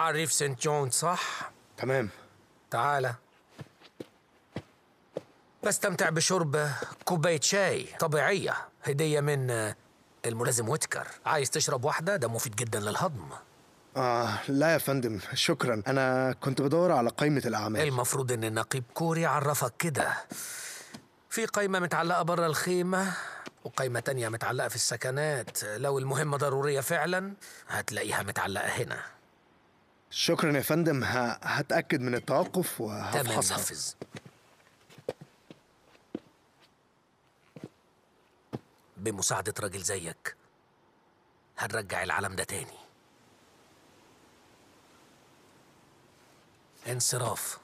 عريف سنت جون صح؟ تمام. تعالى بستمتع بشرب كوباية شاي طبيعية هدية من الملازم ويتكر. عايز تشرب واحدة؟ ده مفيد جدا للهضم. لا يا فندم شكرا، أنا كنت بدور على قائمة الأعمال. المفروض إن النقيب كوري عرفك كده. في قائمة متعلقة برا الخيمة وقائمة تانية متعلقة في السكنات. لو المهمة ضرورية فعلا هتلاقيها متعلقة هنا. شكرا يا فندم، هتأكد من التوقف تمام، وهفحصها. نفذ. بمساعدة راجل زيك هنرجع العالم ده تاني. انصراف.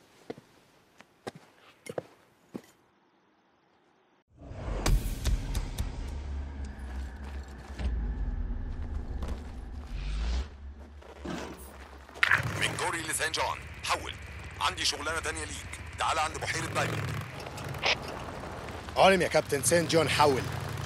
من كوري لسان جون، حول. عندي شغلانة تانية ليك، تعال عند بحيرة دايموند. عالم يا كابتن سين جون، حول.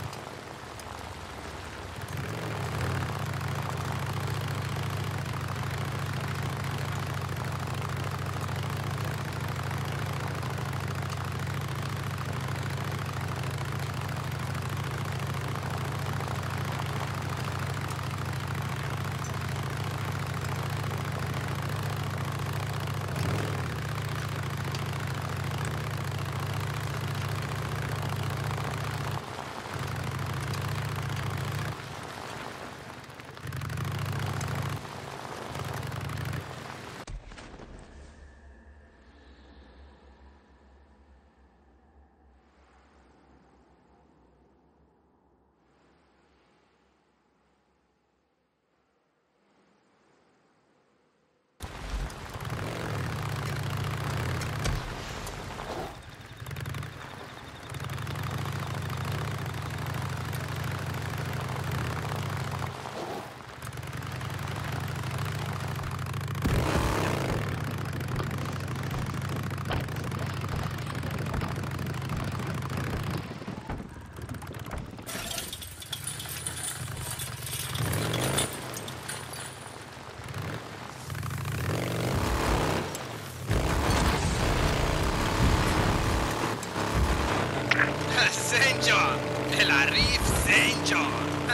سين جون، العريف سين جون.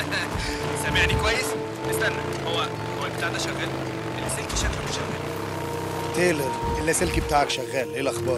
سامعني كويس؟ استنى، هو البتاع ده شغال؟ اللاسلكي شكله مش شغال. تايلر، اللاسلكي بتاعك شغال، ايه الأخبار؟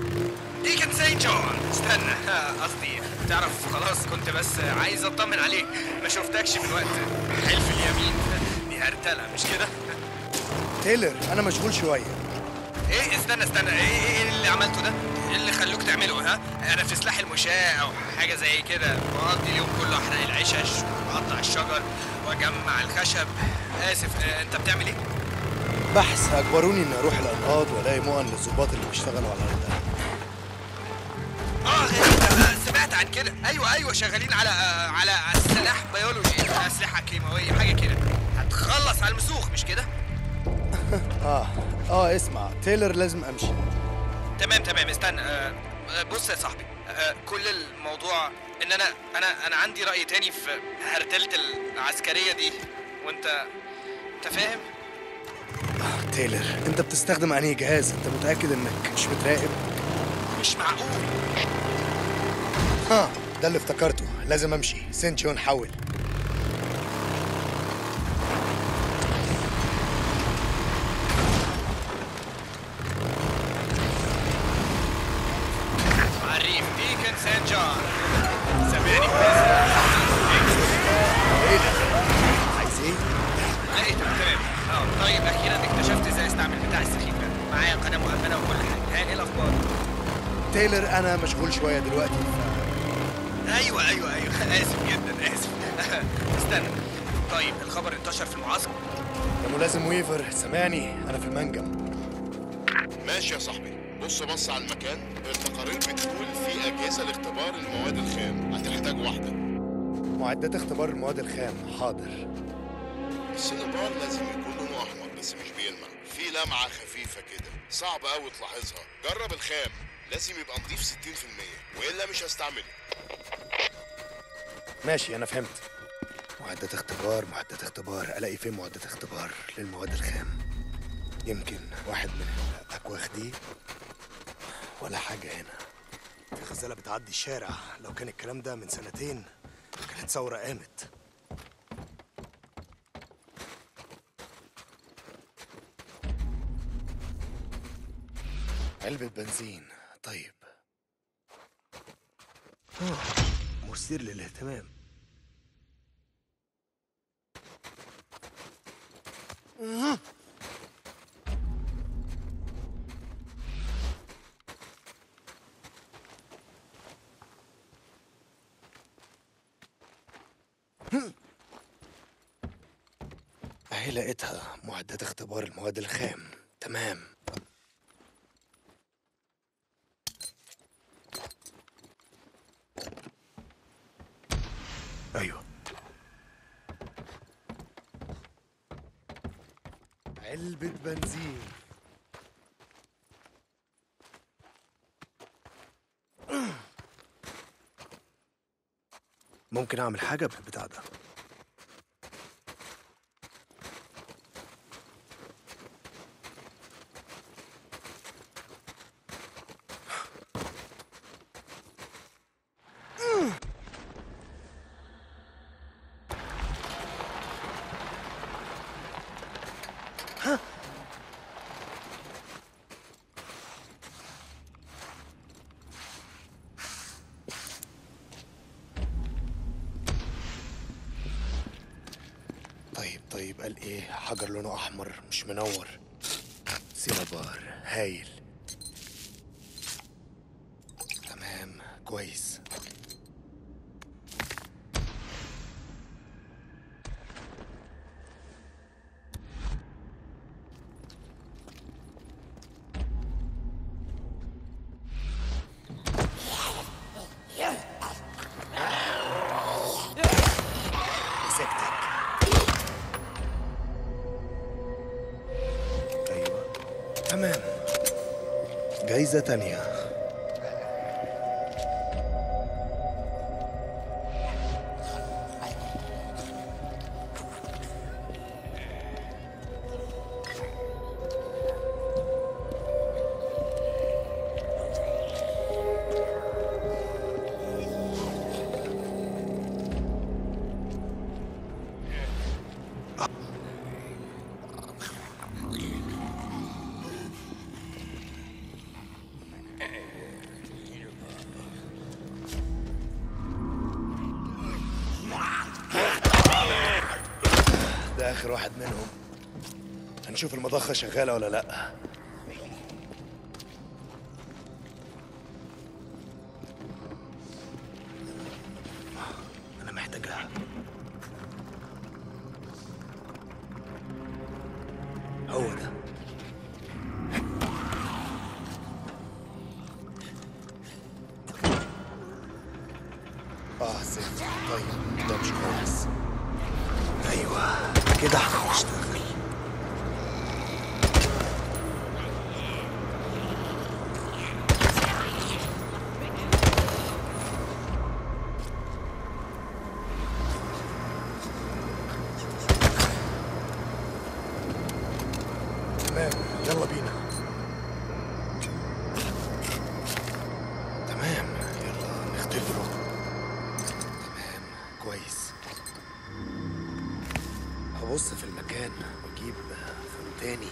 دي كان سين جون. استنى، قصدي تعرف خلاص كنت بس عايز اطمن عليك، ما شفتكش من وقت حلف اليمين. دي هرتلة مش كده؟ تايلر أنا مشغول شوية. ايه استنى، ايه اللي عملته ده؟ ايه اللي خلوك تعمله؟ ها؟ انا في سلاح المشاة او حاجه زي كده، بقضي اليوم كله احرق العشش واقطع الشجر واجمع الخشب. اسف، انت بتعمل ايه؟ بحث، أجبروني إني أروح الأنقاض وألاقي مؤن للظباط اللي بيشتغلوا على الأرض. غريبة، سمعت عن كده. ايوه شغالين على سلاح بيولوجي، اسلحه كيماويه حاجه كده، هتخلص على المسوخ مش كده؟ اسمع تايلر، لازم أمشي. تمام استنى. بص يا صاحبي، كل الموضوع ان انا عندي رأي تاني في هرتلة العسكرية دي، وانت فاهم؟ تايلر، انت بتستخدم انهي جهاز؟ انت متأكد انك مش بتراقب؟ مش معقول. ده اللي افتكرته، لازم امشي. سين جون، حول. عريف ديكن سين جون، سامعني كويس؟ ايه ده؟ عايز ايه؟ ايه تمام. طيب اخيرا اكتشفت ازاي استعمل بتاع السخيف ده، معايا قناة مؤمنة وكل حاجة. ايه الاخبار؟ تايلر انا مشغول شوية دلوقتي. ايوه اسف جدا، اسف. استنى، طيب الخبر انتشر في المعسكر؟ يا ملازم ويفر، سامعني؟ انا في المنجم. ماشي يا صاحبي، بص على المكان. التقارير بتقول في أجهزة لاختبار المواد الخام، هتحتاج واحدة. معدات اختبار المواد الخام، حاضر. السنبار لازم يكون لونه أحمر بس مش بيلمع، في لمعة خفيفة كده، صعب أوي تلاحظها. جرب الخام، لازم يبقى نضيف 60% وإلا مش هستعمله. ماشي، انا فهمت. معدات اختبار، الاقي فين معدات اختبار للمواد الخام؟ يمكن واحد من الأكواخ دي ولا حاجة هنا. في غزالة بتعدي الشارع، لو كان الكلام ده من سنتين كانت ثورة قامت. علبة بنزين، طيب. مثير للاهتمام. اهي لقيتها، معدات اختبار المواد الخام. تمام. ايوه، علبة بنزين. ممكن اعمل حاجة بالبتاع ده. طيب قال ايه؟ حجر لونه احمر مش منور. سينابار، هايل. تمام، كويس. تمام، جايزة تانية. ده آخر واحد منهم. هنشوف المضخة شغالة ولا لأ. أنا محتاجها. هو ده. زفت. طيب ده مش كويس. أيوه كده هنشتغل. تمام، يلا بينا. تمام، يلا نختبره. تمام، كويس. هبص في المكان واجيب فم تاني.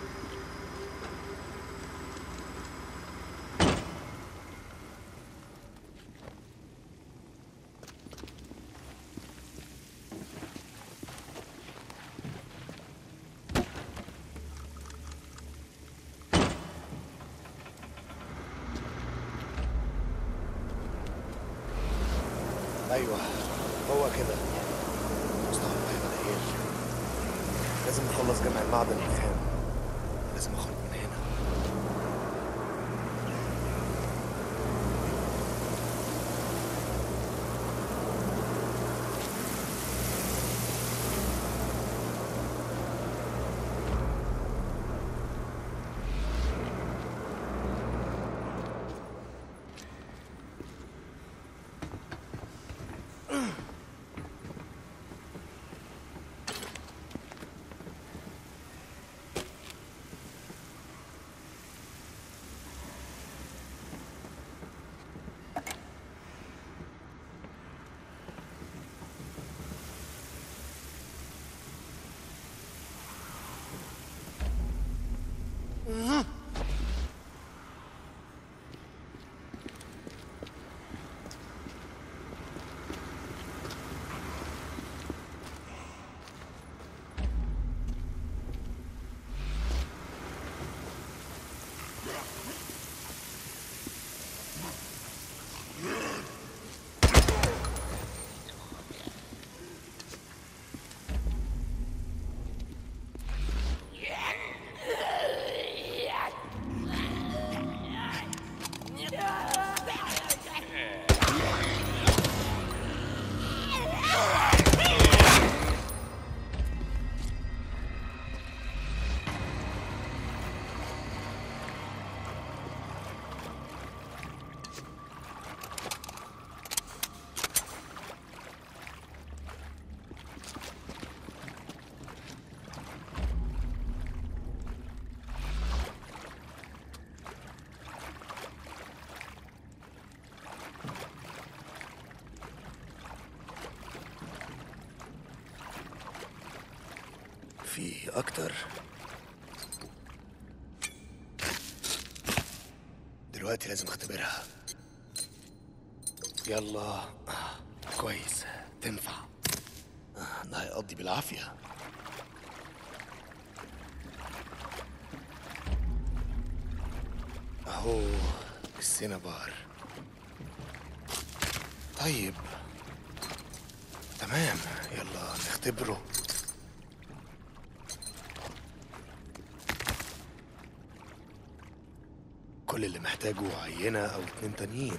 ايوه هو كده. مصطفى محمد عيال. لازم نخلص جمع المعدن الخام. لازم اخرج من هنا. في أكتر. دلوقتي لازم اختبرها. يلا. كويس، تنفع. ده هيقضي بالعافية. اهو السينابار. طيب تمام، يلا نختبره. كل اللي محتاجه عينة أو 2 تانيين.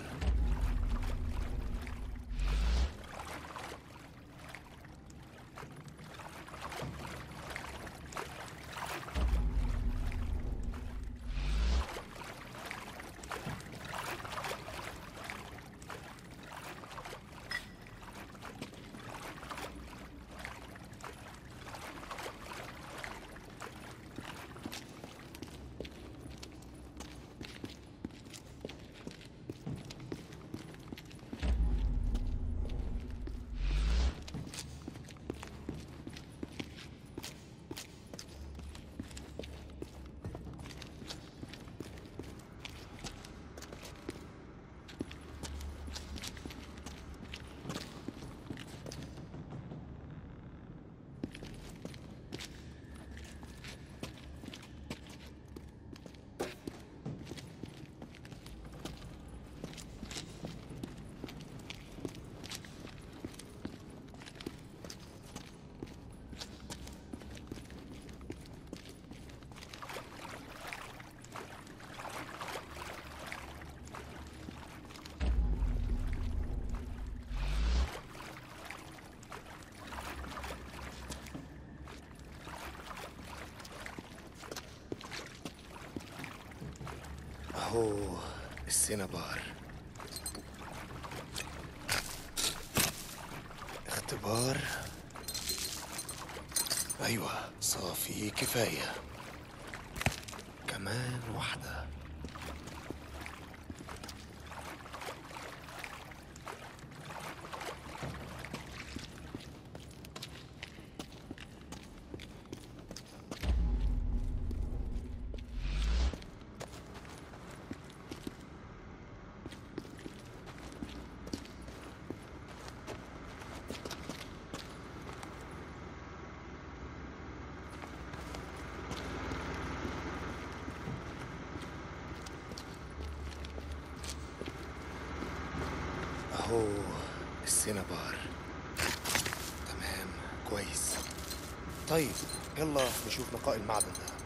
اهو السينابار. اختبار. ايوه صافي كفاية. كمان واحدة. اهو السينابار. تمام كويس. طيب يلا نشوف نقاء المعدن ده.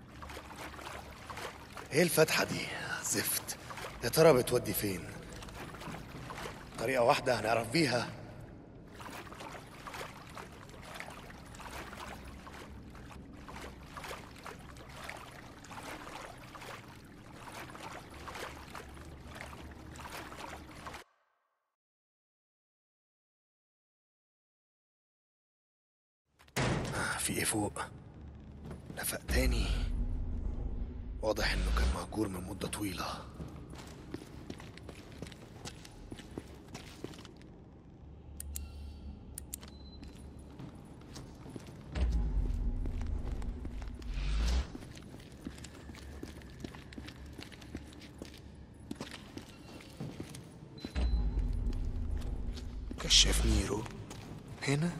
ايه الفتحة دي؟ زفت. يا ترى بتودي فين؟ طريقة واحدة هنعرف بيها. في ايه فوق؟ نفق تاني. واضح انه كان مهجور من مدة طويلة. كشاف نيرو هنا.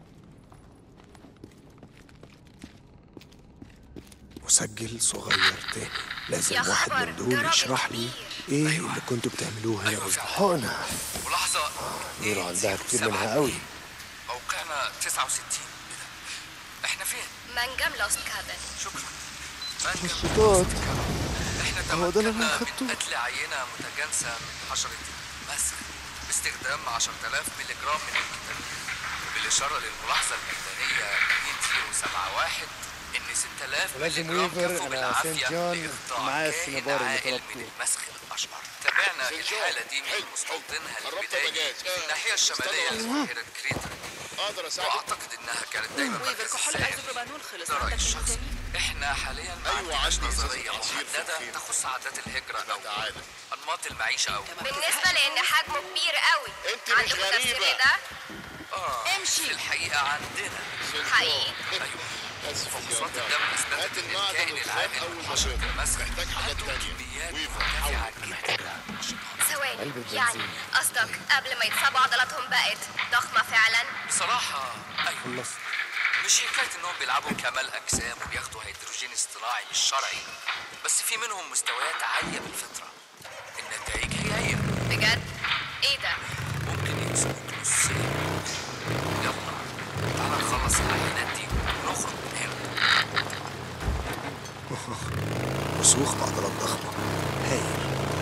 مسجل صغير تاني. لازم واحد من دول يشرح لي ايه اللي كنتوا بتعملوه هنا بالحقنة. ولحظة، نيرو عندها كتير منها قوي. موقعنا 69. ايه ده؟ احنا فين؟ منجم لوست كابن. شكرا. الشطات. احنا هو ده اللي تمكنا انا من اخدته. قتل عينة متجانسة من حشرة المسخ باستخدام 10,000 ملي جرام من الكتامين، بالإشارة للملاحظة الميدانية 2071 إن 6,000 ملي ولازم جرام ويفر، كفوا أنا بالعافية سينت جون، لإخضاع معايا كائن السنبار اللي عاقل طلبته. من المسخ الأشهر. تابعنا سينت جون. الحالة دي من حلو، مستوطنها حلو. قربت البدائي أبقى جاهز. في الناحية الشمالية استنى. لبحيرة كريتا، اقدر اساعدك؟ وأعتقد إنها كانت دايما ويفر، مركز كحول السائر ايزوبروبانول خلص. لرأي عندك الشخص. منه تاني؟ احنا حاليا ما أيوة، عندناش عندي نظرية إزازة عصير في محددة الخيمة. تخص عادات الهجرة أو تعالى. أنماط المعيشة أو بالنسبة لأن حجمه كبير قوي، أنت مش عندكم تفسير غريبة. لده؟ في الحقيقة عندنا. حقيقي. أيوة، اسف فحوصات يا الدم هات اثبتت ان المعدن الكائن والخام العاقل أول من ما حشرة تقدر. المسخ محتاج حاجات عنده تانية. كميات ويفر، مرتفعة حاول. جدا. ثواني، يعني قصدك قبل ما يتصابوا عضلاتهم بقت ضخمة فعلا؟ بصراحة أيوة، مش حكاية انهم بيلعبوا كمال أجسام وبياخدوا هيدروجين اصطناعي مش شرعي، بس في منهم مستويات عالية بالفطرة. النتائج هي بجد؟ ايه ده؟ ممكن يقسموك نصين. يلا تعالى نخلص العينات دي ونخرج من هنا. رسوخ بعضلات ضخمة. هايل.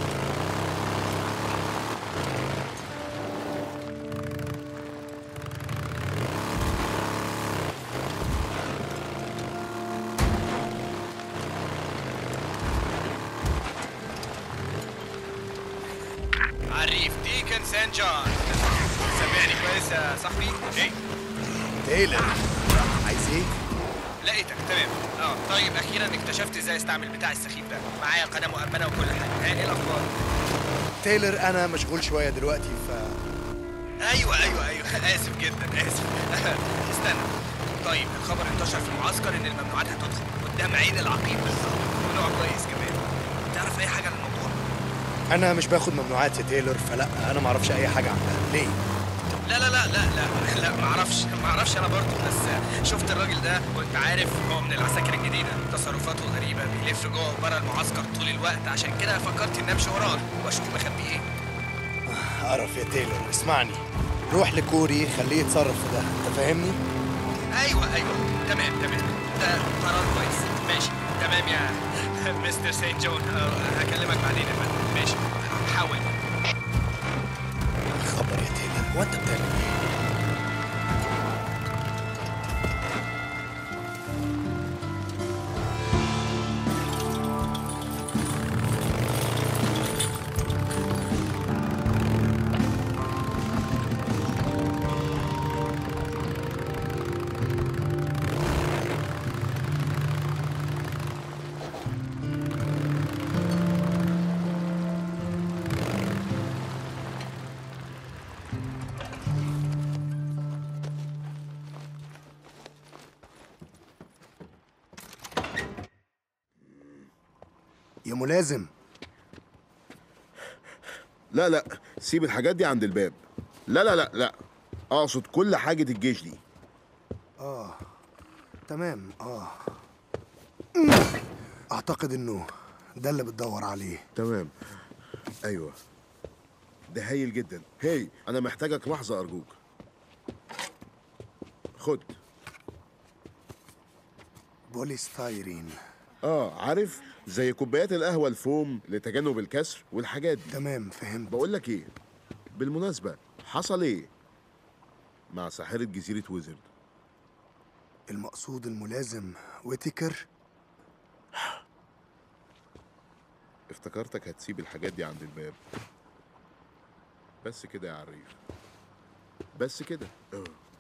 عريف ديكن سان جون، سامعني كويس يا صاحبي؟ ايه؟ تايلر، عايز ايه؟ لقيتك تمام. طيب اخيرا اكتشفت ازاي استعمل بتاع السخيف ده. معايا قناه مؤمنه وكل حاجه. ايه الاخبار؟ تايلر انا مشغول شوية دلوقتي ايوه اسف جدا اسف. استنى. طيب الخبر انتشر في المعسكر ان الممنوعات هتدخل قدام عين العقيد بالظبط، ونوع كويس كمان. تعرف اي حاجه عن الموضوع؟ انا مش باخد ممنوعات يا تايلر، فلا انا ما اعرفش اي حاجة عنها. ليه؟ لا ما اعرفش انا برضه، بس شفت الراجل ده وانت عارف هو من العساكر الجديده، تصرفاته غريبه، بيلف جوه وبره المعسكر طول الوقت، عشان كده فكرت اني امشي وراه واشوف مخبي ايه. اعرف يا تايلر، اسمعني، روح لكوري خليه يتصرف في ده، انت فاهمني؟ ايوه تمام ده قرار كويس. ماشي تمام يا مستر سينت جون، هكلمك بعدين يا فندم. ماشي حاول. خبر يا تايلر، وانت بتعمل ايه؟ يا ملازم. لا سيب الحاجات دي عند الباب. لا اقصد كل حاجة الجيش دي. تمام. اعتقد انه ده اللي بتدور عليه. تمام. ايوه ده هايل جدا. هاي انا محتاجك لحظة ارجوك. خد. بوليستايرين. عارف زي كوبايات القهوة الفوم لتجنب الكسر والحاجات دي. تمام فهمت. بقول لك ايه، بالمناسبة حصل ايه مع ساحرة جزيرة ويزرد؟ المقصود الملازم ويتيكر. افتكرتك هتسيب الحاجات دي عند الباب. بس كده يا عريف، بس كده.